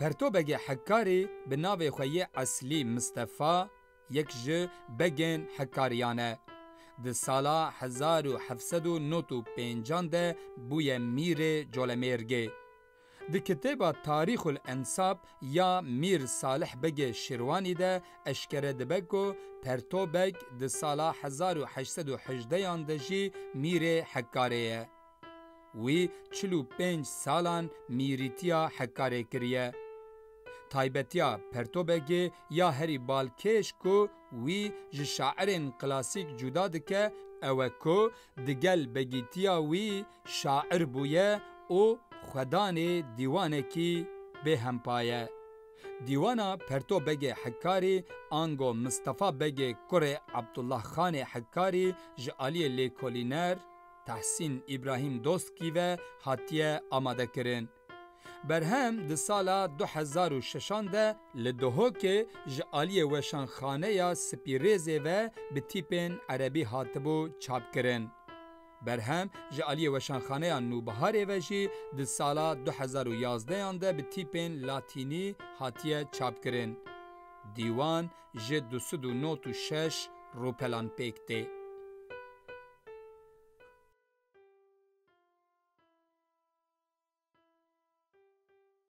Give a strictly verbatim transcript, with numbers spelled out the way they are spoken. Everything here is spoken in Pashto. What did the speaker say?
پرتوبگ حکاری به ناو خوی اصلی مصطفی یک جه بگن حکاریانه. ده سالا هزار و هفتصد و نود و پنجان ده بوی میر جولمرگه. ده کتاب تاریخ الانصاب یا میر صالح بگ شیروانی ده اشکره ده بگو پرتوبگ ده سالا هزار و هشتصد و هجده ده جی میر حکاریه. وی چلو پنج سالان میریتیا حکاره کریه. تایبتیا پرتوبگی یا هری بالکش کو وی ج شاعرین کلاسیک جدا دکه او کو دگل بگیتیا وی شاعر بویه او خدان دیوانه کی به همپایه. دیوانا پرتوبگی حکاری آنگو مصطفی بگی کره عبدالله خان حکاری جالی لیکولینر تحسین ابراهیم دوستکی و هاتیه آماده کرن. برهم ده سالا دو هزار و شش ده لدهو که جالی وشانخانه یا سپیریزه و به تیپن عربی هاتبو چاپ کرن. برهم جالی وشانخانه یا نوبهاره و جی ده سالا دو هزار و یازده ده به تیپن لاتینی هاتیه چاپ کرن. دیوان جه دو سد و نوت و شش روپلان پیکته.